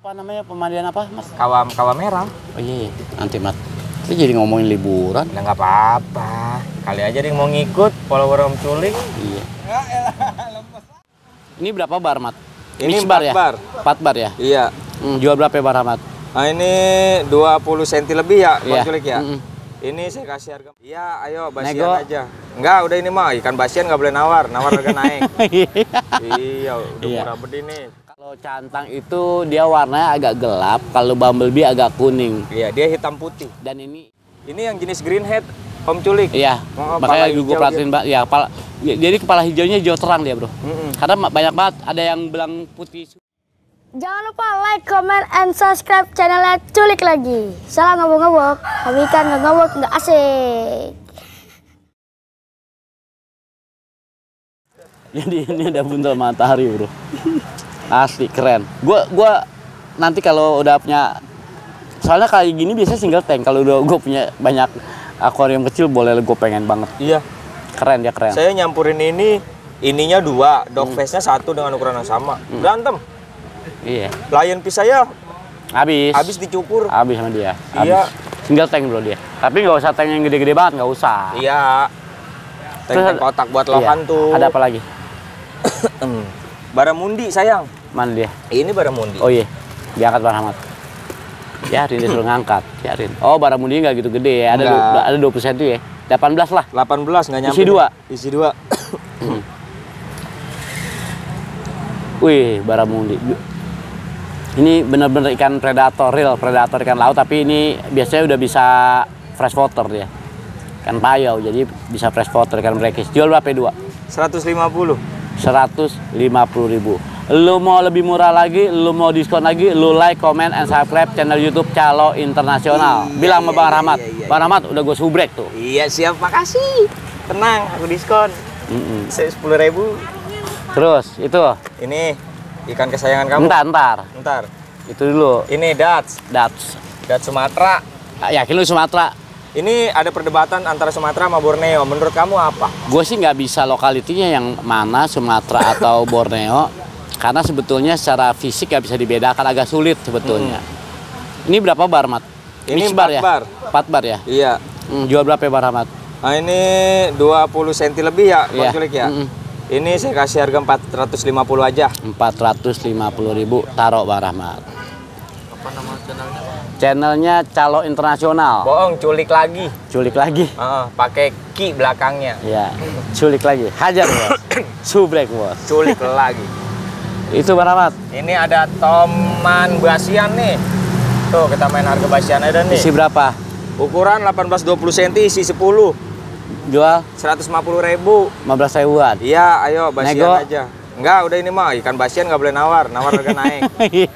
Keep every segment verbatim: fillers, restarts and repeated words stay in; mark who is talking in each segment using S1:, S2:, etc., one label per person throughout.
S1: Apa namanya pemandian apa, Mas?
S2: Kawam kawam merah.
S1: Oh iya, nanti Mat. Itu jadi ngomongin liburan.
S2: Ya nggak apa-apa. Kali aja dia mau ngikut follower Om Culik.
S1: Iya. Ini berapa bar, Mat?
S2: Ini
S1: Mix bar ya?
S2: bar.
S1: empat bar ya?
S2: Iya.
S1: Hmm, jual berapa bar, Mat?
S2: Nah, ini dua puluh sentimeter lebih ya, Bang
S1: Iya.
S2: Culik ya?
S1: Mm-mm.
S2: Ini saya kasih harga. Iya, ayo basian
S1: Nego.
S2: aja. Enggak, udah ini mah ikan basian nggak boleh nawar. Nawar harga naik. Iya, udah
S1: Iya.
S2: murah begini.
S1: Kalau cantang itu dia warnanya agak gelap, kalau bumblebee agak kuning.
S2: Iya, dia hitam putih.
S1: Dan ini
S2: Ini yang jenis greenhead, Om Culik.
S1: iya,
S2: Oh,
S1: makanya
S2: kepala
S1: gue
S2: hijau
S1: perhatiin Mbak. Ya, kepala, ya, jadi kepala hijaunya hijau terang dia, Bro.
S2: Mm-mm.
S1: Karena banyak banget ada yang bilang putih.
S3: Jangan lupa like, comment, and subscribe channelnya Culik Lagi. Salah ngobok-ngobok, tapi kan nggak ngobok nggak asik.
S1: Jadi ini ada buntel matahari, Bro. Asli keren. Gua gua nanti kalau udah punya, soalnya kayak gini biasanya single tank. Kalau udah gue punya banyak akuarium kecil, boleh gue pengen banget.
S2: Iya.
S1: Keren dia keren.
S2: Saya nyampurin ini, ininya dua, dog face-nya satu dengan ukuran yang sama. Berantem.
S1: Iya.
S2: Lion fish saya
S1: Habis.
S2: habis dicukur.
S1: Habis sama dia.
S2: Iya.
S1: Habis. Single tank, Bro, dia. Tapi nggak usah tank yang gede-gede banget, nggak usah.
S2: Iya.
S1: Terus
S2: Tank
S1: ada-
S2: kotak buat
S1: Iya.
S2: lohan tuh.
S1: Ada apa lagi?
S2: Baramundi sayang.
S1: Mana dia?
S2: Ini baramundi.
S1: Oh iya. Diangkat Bang Ahmad. Biarin dia suruh ngangkat. Biarin. Oh, baramundi nggak gitu gede ya. Ada
S2: Nggak.
S1: du- ada dua puluh sentimeter ya. delapan belas lah.
S2: delapan belas nggak nyampe.
S1: Isi dua.
S2: Isi dua.
S1: Wih, baramundi. Ini bener-bener ikan predator, real predator ikan laut, tapi ini biasanya udah bisa freshwater dia. Ikan payau, jadi bisa freshwater ikan brekis. Jual berapa dua?
S2: seratus lima puluh.
S1: seratus lima puluh ribu. Lu mau lebih murah lagi, lu mau diskon lagi, lu like, comment, and subscribe channel YouTube Calo Internasional.
S2: Iya,
S1: Bilang sama
S2: iya,
S1: Bang
S2: iya,
S1: Rahmat.
S2: iya, iya.
S1: Bang Rahmat udah gue subrek tuh.
S2: Iya siap, makasih. Tenang, aku diskon.
S1: Mm-mm.
S2: Saya sepuluh ribu.
S1: Terus itu,
S2: Ini ikan kesayangan kamu.
S1: entar entar.
S2: Ntar.
S1: Itu dulu.
S2: Ini Dats.
S1: Dats.
S2: Dats Sumatera.
S1: Ah, yakin lu Sumatera?
S2: Ini ada perdebatan antara Sumatera sama Borneo. Menurut kamu apa?
S1: Gue sih nggak bisa lokalitinya yang mana, Sumatera atau Borneo, karena sebetulnya secara fisik nggak bisa dibedakan, agak sulit sebetulnya. Ini berapa bar, Mat?
S2: Ini
S1: Mix
S2: empat
S1: ya?
S2: bar.
S1: empat bar ya?
S2: Iya.
S1: Hmm, jual berapa Bar, Mat?
S2: Nah, ini dua puluh sentimeter lebih ya, Bang
S1: Iya.
S2: Culik ya?
S1: Mm-mm.
S2: Ini saya kasih harga empat ratus lima puluh aja.
S1: empat ratus lima puluh ribu, taruh Bang Rahmat. Apa nama channelnya? Channelnya Calo Internasional.
S2: Bohong, Culik Lagi.
S1: Culik lagi.
S2: Heeh, pakai ki belakangnya.
S1: Ya, culik lagi. Hajar, Bos. Subrek, Bos.
S2: Culik Lagi.
S1: Itu Bang Rahmat.
S2: Ini ada toman basian nih. Tuh, kita main harga basian aja nih.
S1: Isi berapa?
S2: Ukuran delapan belas dua puluh sentimeter, isi sepuluh.
S1: Jual
S2: seratus lima puluh ribu.
S1: lima belas ribuan.
S2: Iya, ayo basian
S1: Nego.
S2: aja. Enggak, udah ini mah ikan basian nggak boleh nawar. Nawar harga naik.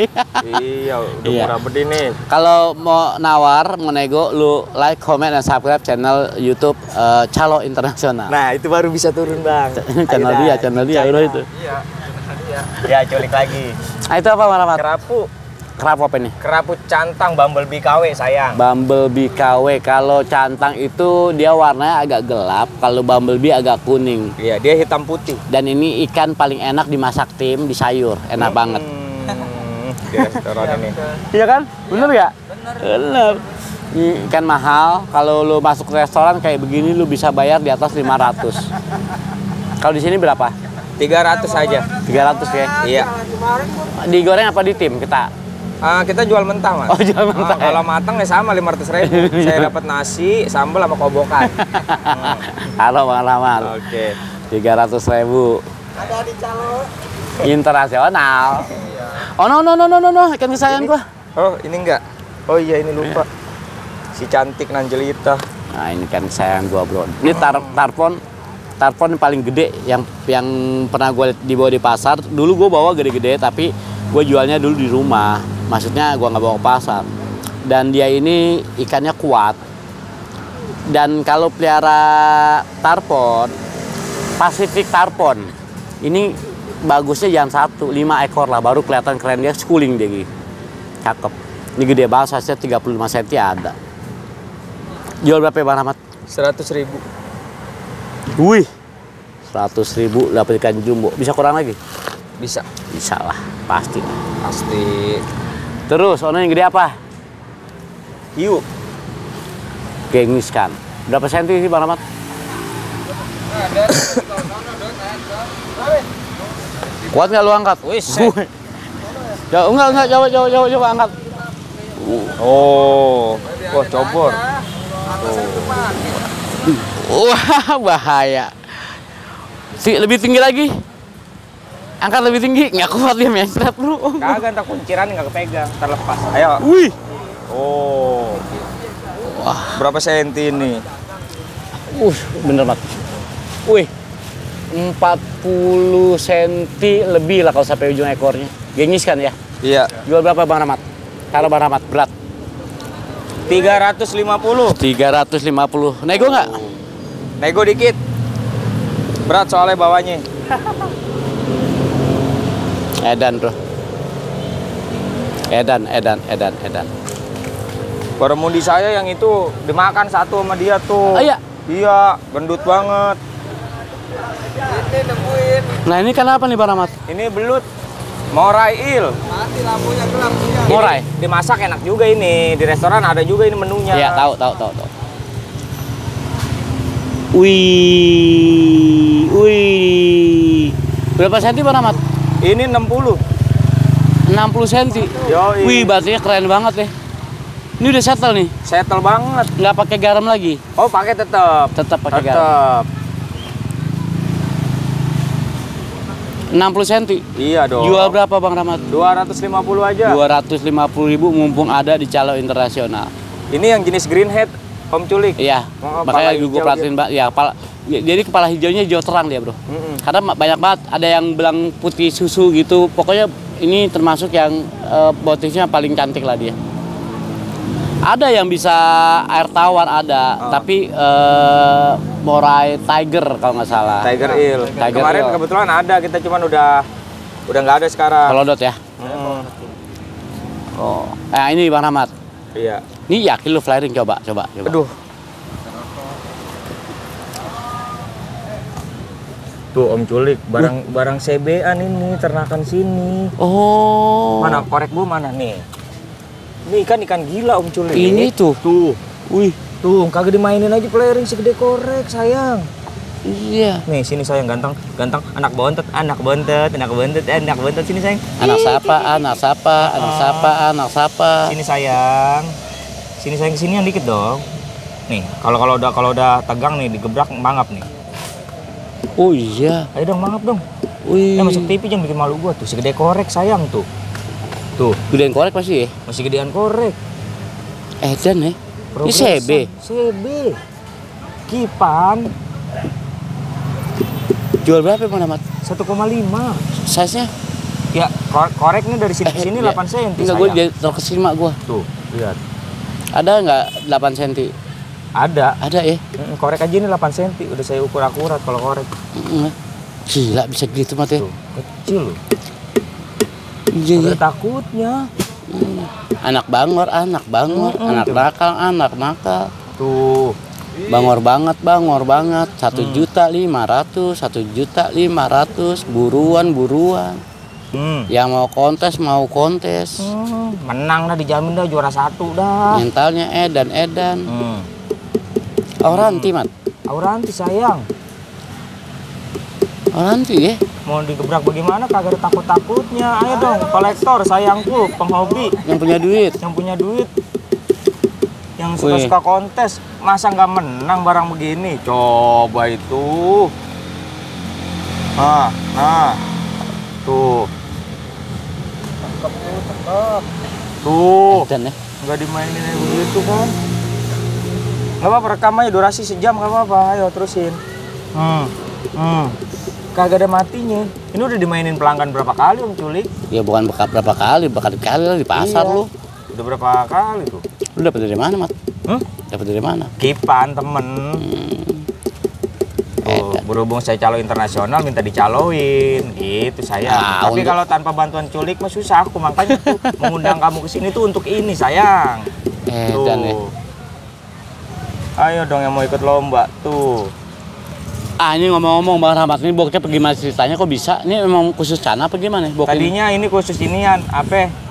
S2: Iya, udah
S1: Iya.
S2: murah begini.
S1: Kalau mau nawar, mau nego, lu like, comment, dan subscribe channel YouTube eh, Calo Internasional.
S2: Nah, itu baru bisa turun, Bang.
S1: Channel
S2: Ayo
S1: dia,
S2: dah,
S1: channel dia,
S2: Cai
S1: bro
S2: dah.
S1: itu.
S2: Iya, iya. Ya, Culik Lagi.
S1: Nah, itu apa Bang Rahmat?
S2: Kerapu.
S1: Kerap apa nih?
S2: Kerapu cantang bumblebee K W sayang.
S1: Bumblebee K W. Kalau cantang itu dia warnanya agak gelap, kalau bumblebee agak kuning.
S2: Iya, dia hitam putih.
S1: Dan ini ikan paling enak dimasak tim, di sayur, enak banget.
S2: Hmm, di restoran ini.
S1: Iya kan? Bener ya? Bener. Ini ikan mahal, kalau lu masuk ke restoran kayak begini lu bisa bayar di atas lima ratus. Kalau di sini berapa?
S2: tiga ratus aja.
S1: tiga ratus ya?
S2: Iya.
S1: Digoreng apa di tim kita?
S2: Ah, kita jual mentah, Mas.
S1: Oh, jual mentah,
S2: Ah, kalau matang ya sama lima ratus ribu. Saya dapat nasi, sambal sama kobokan. Hmm.
S1: Halo Bang Rahmat.
S2: Oke.
S1: tiga ratus ribu. Ada di Calo Internasional. Oh no no no no no no, ikan kesayangan gua.
S2: Oh, ini enggak. Oh iya, ini lupa. Si cantik Nanjelita.
S1: Nah, ini kan kesayangan gua, Bro. Ini tar tarpon. Tarpon yang paling gede yang yang pernah gue dibawa di pasar. Dulu gue bawa gede-gede, tapi gue jualnya dulu di rumah. Maksudnya gue nggak bawa ke pasar. Dan dia ini ikannya kuat. Dan kalau pelihara tarpon, Pacific tarpon, ini bagusnya jangan satu, lima ekor lah, baru kelihatan keren dia, schooling dia gitu. Cakep. Ini gede banget, size-nya tiga puluh lima sentimeter ada. Jual berapa ya Bang Rahmat?
S2: seratus ribu.
S1: Wih, seratus ribu dapat ikan jumbo. Bisa kurang lagi?
S2: Bisa.
S1: Bisa lah, pasti.
S2: Pasti.
S1: Terus, ono yang gede apa?
S2: Hiu.
S1: Gengis kan. Berapa senti sih Bang Rahmat? Kuat nggak lu angkat?
S2: Wih,
S1: Ya, enggak, enggak, coba, coba, coba, coba angkat.
S2: oh, wah cobor.
S1: Wah, bahaya. Si, lebih tinggi lagi. Angkat lebih tinggi, nggak kuat dia mencret bro.
S2: Kagak, entar kunciran nggak kepegang, terlepas. Ayo.
S1: Wih.
S2: Oh.
S1: Wah,
S2: Berapa senti ini?
S1: uh, bener banget. Wih, empat puluh senti lebih lah kalau sampai ujung ekornya. Gengis kan ya?
S2: Iya.
S1: Jual berapa Bang Rahmat? Kalau Bang Rahmat berat?
S2: tiga ratus lima puluh.
S1: tiga ratus lima puluh. Nego nggak?
S2: Nego dikit. Berat soalnya bawahnya.
S1: Edan bro. Edan, edan, edan, edan.
S2: Baremudi saya yang itu dimakan satu sama dia tuh.
S1: Oh iya?
S2: Iya, gendut banget. Ini nemuin.
S1: Nah ini kenapa nih Bang Rahmat?
S2: Ini belut. Morai il. Mati lampunya gelap.
S1: Morai?
S2: Dimasak enak juga ini. Di restoran ada juga ini menunya.
S1: Iya, tahu, tahu, tahu, tahu. Wih, wih. Berapa senti Bang Rahmat?
S2: Ini enam puluh.
S1: enam puluh senti.
S2: Yoi.
S1: Wih, batunya keren banget ya. Ini udah settle nih,
S2: Settle banget.
S1: nggak pakai garam lagi.
S2: Oh, pakai tetap.
S1: Tetap pakai garam.
S2: Tetap.
S1: enam puluh senti.
S2: Iya dong.
S1: Jual berapa Bang Rahmat?
S2: dua ratus lima puluh aja.
S1: dua ratus lima puluh ribu mumpung ada di Calo Internasional.
S2: Ini yang jenis greenhead, Om Culik.
S1: Iya,
S2: Oh,
S1: makanya
S2: kepala
S1: gue
S2: hijau
S1: perhatiin Mbak. Ya, kepala, ya, jadi kepala hijaunya hijau terang dia bro.
S2: Mm-mm.
S1: Karena ma- banyak banget, ada yang bilang putih susu gitu. Pokoknya ini termasuk yang eh, motifnya paling cantik lah dia. Ada yang bisa air tawar ada,
S2: Oh.
S1: tapi eh, morai tiger kalau nggak salah.
S2: Tiger eel.
S1: Tiger
S2: Kemarin
S1: eel.
S2: kebetulan ada, kita cuman udah udah nggak ada sekarang.
S1: Pelodot ya.
S2: Mm.
S1: Oh. Nah ini Bang Rahmat.
S2: Iya.
S1: Ini yakin lu flaring coba, coba, coba.
S2: Aduh. Tuh Om Culik, barang barang C B-an ini, ternakan sini.
S1: Oh.
S2: Mana korek gua mana nih? Ini ikan ikan gila Om Culik.
S1: Ini tuh.
S2: Tuh.
S1: Wih.
S2: Tuh, kagak dimainin aja flaring segede korek, sayang.
S1: Iya.
S2: Nih, sini sayang ganteng, ganteng anak bontot, anak bontot, anak bontot, anak bontot sini sayang.
S1: Anak siapa? Anak siapa? Anak siapa? Anak siapa?
S2: Sini sayang. Sini sayang kesini yang dikit dong. Nih, kalau kalau udah kalau udah tegang nih digebrak mangap nih.
S1: Oh iya.
S2: Ayo dong mangap dong.
S1: Wih.
S2: Ya masuk T V jangan bikin malu gua tuh, segede korek sayang tuh. Tuh,
S1: Gedean korek pasti ya?
S2: masih gedean korek.
S1: Edan ya? Ini
S2: Progresan.
S1: C B.
S2: C B. Kipan
S1: Jual berapa Bang Rahmat?
S2: satu koma lima.
S1: Size-nya?
S2: Ya, kor- koreknya dari sini ke sini
S1: Eh,
S2: delapan senti.
S1: Enggak, gue
S2: sayang.
S1: terkesima mak gue.
S2: Tuh, lihat.
S1: Ada nggak delapan senti?
S2: Ada.
S1: Ada ya?
S2: Mm, Korek aja ini delapan senti. Udah saya ukur akurat kalau korek.
S1: Mm, Gila bisa gitu mati.
S2: Tuh, kecil loh.
S1: Iya, iya.
S2: Ada takutnya.
S1: Mm. Anak bangor, anak bangor,
S2: Mm-mm,
S1: anak
S2: tuh.
S1: nakal, anak nakal.
S2: Tuh.
S1: Bangor banget, bangor banget. Satu juta lima ratus, satu juta lima ratus, buruan, buruan.
S2: Hmm.
S1: Yang mau kontes, mau kontes.
S2: Hmm, menang dah, dijamin dah juara satu dah.
S1: Mentalnya edan, edan.
S2: Hmm.
S1: Oranti, Mat.
S2: Auranti sayang.
S1: Oranti ya?
S2: Mau digebrak bagaimana kagak ada takut-takutnya. Ayo dong, kolektor sayangku, penghobi,
S1: Yang punya duit.
S2: yang punya duit. Yang
S1: Wih.
S2: suka-suka kontes, masa nggak menang barang begini? Coba itu. Nah, nah. Tuh. Tuh.
S1: Edan ya?
S2: Nggak dimainin kayak begitu kan. Nggak apa-apa, rekam aja durasi sejam nggak apa-apa. Ayo terusin. Hmm. Hmm. Kagak ada matinya. Ini udah dimainin pelanggan berapa kali Om Culik?
S1: Ya bukan beka- berapa kali, berkali-kali lah di pasar
S2: Iya.
S1: lu.
S2: Udah berapa kali tuh?
S1: Lu dapat dari mana, Mat?
S2: Hmm?
S1: Dapat dari mana?
S2: Kipan temen.
S1: Hmm.
S2: Tuh, berhubung saya calo internasional minta dicaloin gitu saya.
S1: Ah,
S2: Tapi
S1: untuk-
S2: kalau tanpa bantuan Culik mah susah aku, makanya tuh mengundang kamu ke sini tuh untuk ini sayang.
S1: Edan ya?
S2: Tuh. Ayo dong yang mau ikut lomba tuh.
S1: Ah ini ngomong-ngomong Bang Rahmat, ini bokep gimana ceritanya kok bisa? Ini memang khusus Cana apa gimana bokep?
S2: Tadinya ini khusus inian, apa?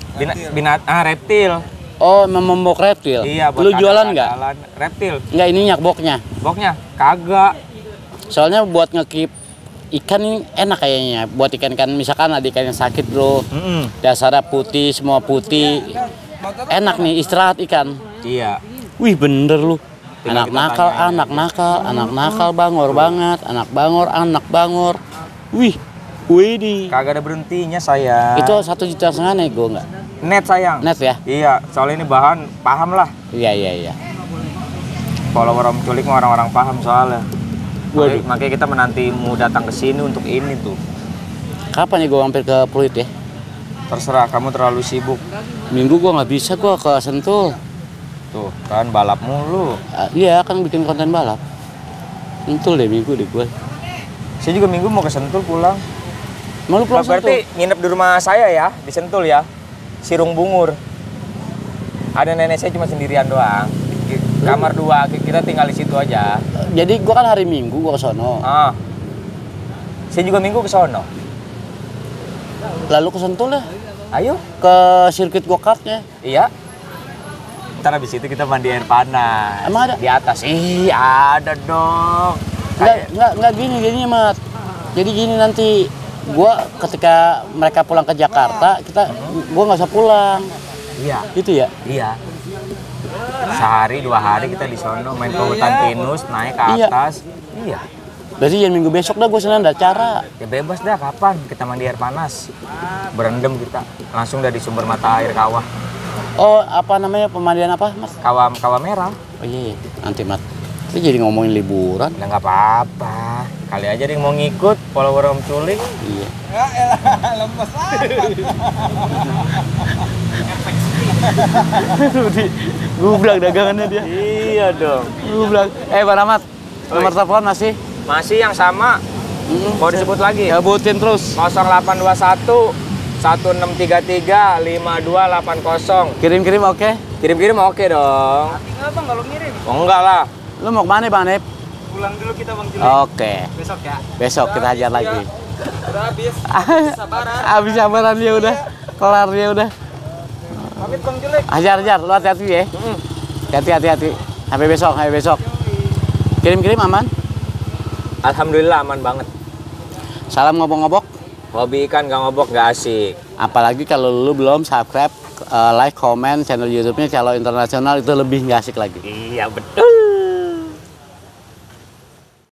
S2: Bina, binat ah reptil.
S1: Oh, memok reptil.
S2: Iya, buat
S1: Lu jualan nggak?
S2: kadal-kadalan. Reptil.
S1: Nggak, ininya boknya.
S2: Boknya kagak.
S1: Soalnya buat ngekip ikan ini enak kayaknya. Buat ikan-ikan misalkan ada ikan yang sakit bro.
S2: Mm-mm.
S1: Dasarnya putih, semua putih. Enak nih istirahat ikan.
S2: Iya.
S1: Wih bener lu.
S2: Tinggal
S1: Anak
S2: kita
S1: nakal,
S2: tanyain
S1: anak nakal, anak nakal bangor banget. Anak bangor, anak bangor. Wih, wih di.
S2: Kagak ada berhentinya saya.
S1: Itu satu juta setengah nego nggak?
S2: net sayang.
S1: Net ya?
S2: Iya, soalnya ini bahan paham lah.
S1: Iya iya iya.
S2: Follower Om Culik mah orang-orang paham soalnya.
S1: Waduh.
S2: Makanya, makanya kita menantimu datang ke sini untuk ini tuh.
S1: Kapan ya gue mampir ke Pluit ya?
S2: Terserah, kamu terlalu sibuk.
S1: Minggu gue nggak bisa gue ke Sentul.
S2: Tuh, kan balap mulu.
S1: Ah, iya kan bikin konten balap. Sentul deh minggu deh gue.
S2: Saya juga minggu mau ke Sentul pulang.
S1: Mau lu pulang
S2: Berarti
S1: Sentul?
S2: nginep di rumah saya ya, di Sentul ya. Sirung Bungur. Ada nenek saya cuma sendirian doang. Kamar dua, kita tinggal di situ aja.
S1: Jadi gue kan hari Minggu gue ke sono.
S2: Ah. Saya juga minggu ke sono.
S1: Lalu ke Sentul ya?
S2: Ayo.
S1: Ke sirkuit go-kartnya.
S2: Iya. Ntar habis itu kita mandi air panas.
S1: Emang ada?
S2: Di atas. Ih, ada dong.
S1: Nggak, nggak, nggak gini jadinya Mat. Jadi gini nanti gua ketika mereka pulang ke Jakarta, kita gua nggak usah pulang.
S2: Iya.
S1: Gitu ya?
S2: Iya. Sehari dua hari kita di sono main ke hutan pinus, naik ke
S1: Iya.
S2: atas. Iya.
S1: Berarti jangan minggu besok dah gua senang ada acara.
S2: Ya bebas dah kapan kita mandi air panas. Berendam kita langsung dari sumber mata air kawah.
S1: Oh, apa namanya pemandian apa, Mas?
S2: Kawah kawah merah.
S1: Oh iya, iya. Nanti Mat. Kita jadi ngomongin liburan.
S2: Ya nggak apa-apa. Kali aja dia mau ngikut follower Om Culik.
S1: Iya.
S4: Ya elah, lemes
S1: Gubrak dagangannya dia.
S2: Iya dong.
S1: Gubrak. Eh, Pak Rahmat. Nomor telepon masih?
S2: Masih yang sama.
S1: Mm-mm.
S2: Mau disebut lagi?
S1: Sebutin terus.
S2: nol delapan dua satu satu enam tiga tiga lima dua delapan nol.
S1: Kirim-kirim oke?
S2: Kirim-kirim oke dong.
S4: Tinggal bang kalau ngirim.
S2: Oh enggak lah.
S1: Lu mau kemana Bang Nep?
S4: Pulang dulu kita bang Juli.
S1: Oke.
S4: Besok ya.
S1: Besok kita hajar lagi.
S4: Udah habis. Sabaran.
S1: Habis sabaran dia udah. Kelar dia udah.
S4: Pamit bang Juli.
S1: Hajar hajar, lu hati-hati ya. Hati-hati hati-hati. Sampai besok, sampai besok. Kirim-kirim aman?
S2: Alhamdulillah aman banget.
S1: Salam ngobok-ngobok.
S2: Hobi ikan gak ngobok gak asik.
S1: Apalagi kalau lu belum subscribe, eh, like, comment channel YouTube-nya Calo Internasional itu lebih nggak asik lagi.
S2: Iya betul.